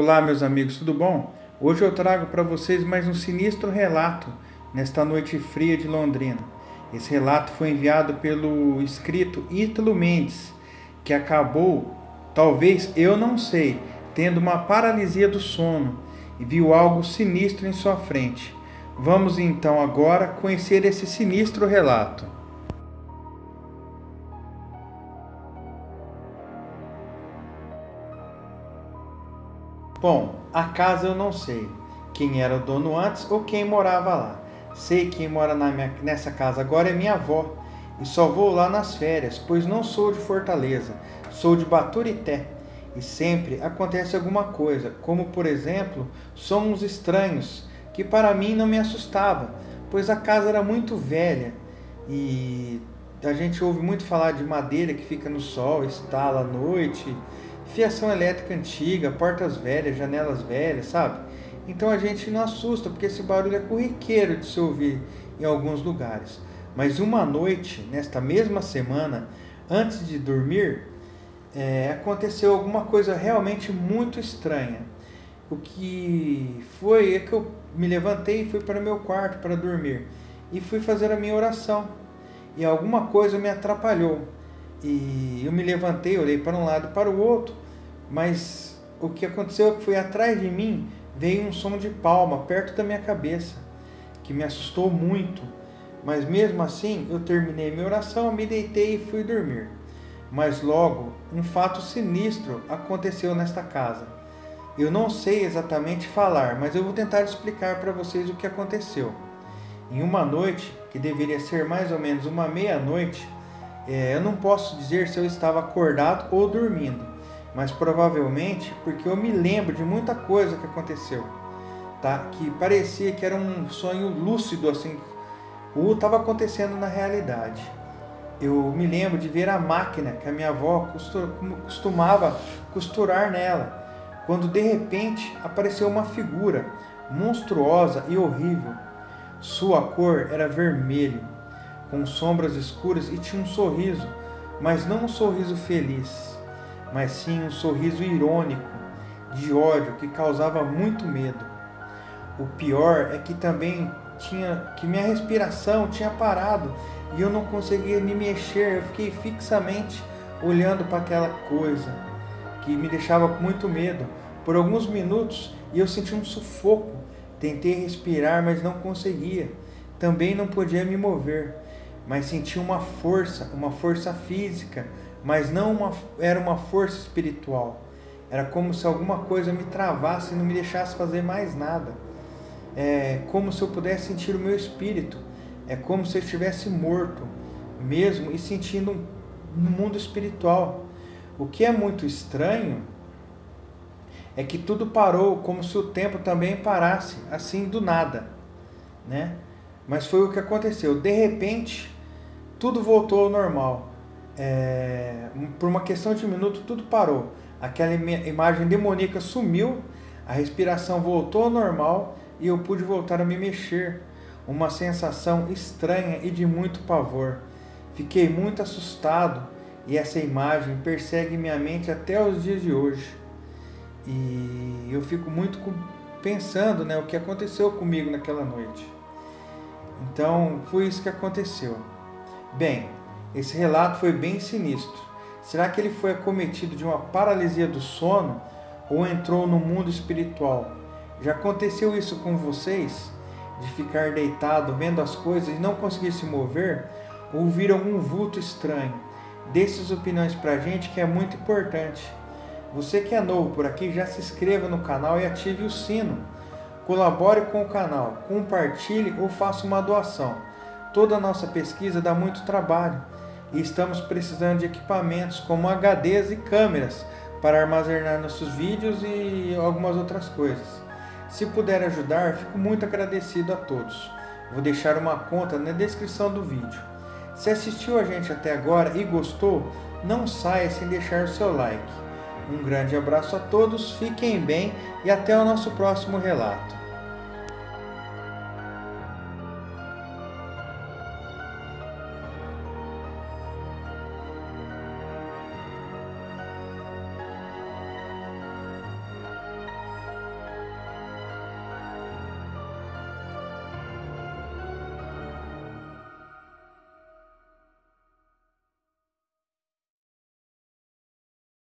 Olá, meus amigos, tudo bom? Hoje eu trago para vocês mais um sinistro relato nesta noite fria de Londrina. Esse relato foi enviado pelo escrito Ítalo Mendes, que acabou, talvez, eu não sei, tendo uma paralisia do sono e viu algo sinistro em sua frente. Vamos então agora conhecer esse sinistro relato. Bom, a casa eu não sei quem era o dono antes ou quem morava lá. Sei que quem mora nessa casa agora é minha avó e só vou lá nas férias, pois não sou de Fortaleza, sou de Baturité e sempre acontece alguma coisa, como por exemplo, sons estranhos que para mim não me assustava, pois a casa era muito velha e a gente ouve muito falar de madeira que fica no sol, estala à noite, fiação elétrica antiga, portas velhas, janelas velhas, sabe? Então a gente não assusta, porque esse barulho é corriqueiro de se ouvir em alguns lugares. Mas uma noite, nesta mesma semana, antes de dormir, aconteceu alguma coisa realmente muito estranha. O que foi é que eu me levantei e fui para o meu quarto para dormir. E fui fazer a minha oração. E alguma coisa me atrapalhou. E eu me levantei, olhei para um lado e para o outro, mas o que aconteceu é que foi atrás de mim, veio um som de palma perto da minha cabeça, que me assustou muito. Mas mesmo assim, eu terminei minha oração, me deitei e fui dormir. Mas logo, um fato sinistro aconteceu nesta casa. Eu não sei exatamente falar, mas eu vou tentar explicar para vocês o que aconteceu. Em uma noite, que deveria ser mais ou menos uma meia-noite, eu não posso dizer se eu estava acordado ou dormindo, mas provavelmente porque eu me lembro de muita coisa que aconteceu, tá? Que parecia que era um sonho lúcido, assim, ou estava acontecendo na realidade. Eu me lembro de ver a máquina que a minha avó costumava costurar nela, quando de repente apareceu uma figura monstruosa e horrível. Sua cor era vermelho, com sombras escuras e tinha um sorriso, mas não um sorriso feliz, mas sim um sorriso irônico, de ódio, que causava muito medo. O pior é que também que minha respiração tinha parado e eu não conseguia me mexer, eu fiquei fixamente olhando para aquela coisa, que me deixava com muito medo, por alguns minutos, e eu senti um sufoco, tentei respirar, mas não conseguia, também não podia me mover. Mas senti uma força física, mas não era uma força espiritual. Era como se alguma coisa me travasse e não me deixasse fazer mais nada. É como se eu pudesse sentir o meu espírito. É como se eu estivesse morto, mesmo e sentindo no mundo espiritual. O que é muito estranho é que tudo parou, como se o tempo também parasse, assim do nada, né? Mas foi o que aconteceu. De repente, tudo voltou ao normal. Por uma questão de minuto, tudo parou. Aquela imagem demoníaca sumiu, a respiração voltou ao normal e eu pude voltar a me mexer. Uma sensação estranha e de muito pavor. Fiquei muito assustado e essa imagem persegue minha mente até os dias de hoje. E eu fico muito pensando, né, o que aconteceu comigo naquela noite. Então, foi isso que aconteceu. Bem, esse relato foi bem sinistro. Será que ele foi acometido de uma paralisia do sono ou entrou no mundo espiritual? Já aconteceu isso com vocês? De ficar deitado, vendo as coisas e não conseguir se mover? Ou ouvir algum vulto estranho? Dê suas opiniões pra gente, que é muito importante. Você que é novo por aqui, já se inscreva no canal e ative o sino. Colabore com o canal, compartilhe ou faça uma doação. Toda a nossa pesquisa dá muito trabalho e estamos precisando de equipamentos como HDs e câmeras para armazenar nossos vídeos e algumas outras coisas. Se puder ajudar, fico muito agradecido a todos. Vou deixar uma conta na descrição do vídeo. Se assistiu a gente até agora e gostou, não saia sem deixar o seu like. Um grande abraço a todos, fiquem bem e até o nosso próximo relato.